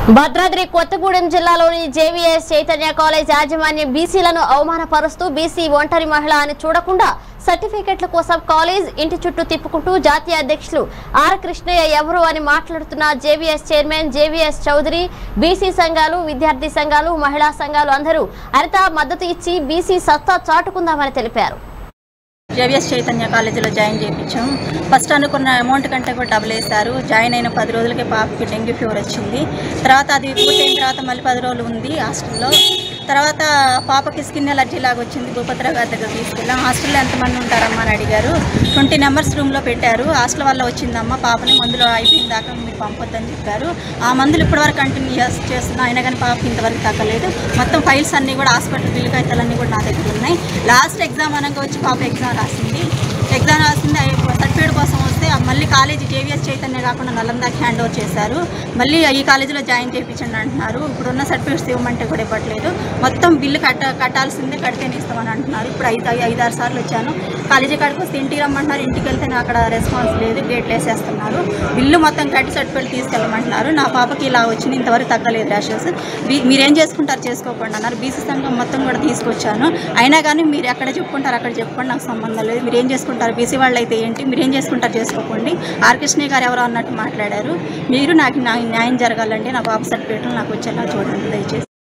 భద్రాద్రి కొత్తగూడెం జిల్లాలోని JVS Chaitanya college యాజమాన్యం బీసీలను అవమానపరుస్తూ బీసీ ఒంటరి మహిళ అని చూడకుండా సర్టిఫికెట్ల కోసం కాలేజ్ ఇంటి చుట్టూ తిప్పుకుంటూ జాతీయ అధ్యక్షులు ఆర్ కృష్ణయ్య ఎవరు అని మాట్లాడుతున్న J V S chairman J V S Chowdary B C సంఘాలు విద్యార్థి సంఘాలు మహిళా సంఘాలు అందరూ అరిత మద్దతు ఇచ్చి బీసీ సత్తా చాటుకుందామని తెలిపారు. జేవీఎస్ చైతన్య కాలేజీలో జాయిన్ చేయించాం. ఫస్ట్ అనుకున్న అమౌంట్ కంటే కూడా డబుల్ వేశారు. జాయిన్ అయిన 10 రోజులకే పాపకి డెంగ్యూ ఫీవర్ వచ్చింది. తర్వాత అది పూర్తయిన తర్వాత మళ్ళీ 10 రోజులు ఉంది హాస్టల్లో. తర్వాత పాపకి స్కిన్ ఎలర్జీ లాగా వచ్చింది. భూపత్ర గారి దగ్గర తీసుకెళ్ళాం. హాస్టల్లో ఎంతమంది ఉంటారమ్మా అని అడిగారు. 20 నెంబర్స్ రూమ్లో పెట్టారు. హాస్టల్ వల్ల వచ్చిందమ్మా, పాపని మందులు అయిపోయిన దాకా మీరు పంపొద్దని చెప్పారు. ఆ మందులు ఇప్పటివరకు కంటిన్యూ చేస్తున్నా, అయినా కానీ పాపకి ఇంతవరకు తగ్గలేదు. మొత్తం ఫైల్స్ అన్నీ కూడా హాస్పిటల్ బిల్లు కాగితాలన్నీ కూడా నా దగ్గర ఉన్నాయి. లాస్ట్ ఎగ్జామ్ అనగా వచ్చి పాప ఎగ్జామ్ రాసింది. సర్టిఫికేట్ కోసం వస్తే మళ్ళీ కాలేజీ జేవీఎస్ చైతన్య కాకుండా నలందాకి హ్యాండ్ ఓవర్ చేశారు. మళ్ళీ ఈ కాలేజీలో జాయిన్ చేయించండి అంటున్నారు. ఇప్పుడున్న సర్టిఫికేట్స్ ఇవ్వమంటే కూడా ఇవ్వట్లేదు. మొత్తం బిల్లు కట్టాల్సిందే, కడితేనే ఇస్తామని అంటున్నారు. ఇప్పుడు 5-6 సార్లు వచ్చాను. కాలేజీ కాడికి వస్తే ఇంటికి రమ్మంటున్నారు. ఇంటికి వెళ్తే అక్కడ రెస్పాన్స్ లేదు, గేట్లు వేసేస్తున్నారు. బిల్లు మొత్తం కట్టి సర్టిఫికేట్ తీసుకెళ్ళమంటున్నారు. నా పాపకి ఇలా వచ్చింది, ఇంతవరకు తగ్గలేదు ర్యాషెస్. మీరేం చేసుకుంటారు చేసుకోకుండా అన్నారు. బీసీ సంఘం మొత్తం కూడా తీసుకొచ్చాను. అయినా కానీ మీరు ఎక్కడ చెప్పుకుంటారు అక్కడ చెప్పుకోండి, నాకు సంబంధం లేదు. మీరు ఏం చేసుకుంటారు, బీసీ వాళ్ళు అయితే ఏంటి, మీరు ఏం చేసుకుంటారు చేసుకోకండి. ఆర్ కృష్ణయ్య గారు ఎవరో అన్నట్టు మాట్లాడారు. మీరు నాకు న్యాయం జరగాలంటే నా పాప సర్టిఫికేట్లు నాకు వచ్చేలా చూడండి దయచేసి.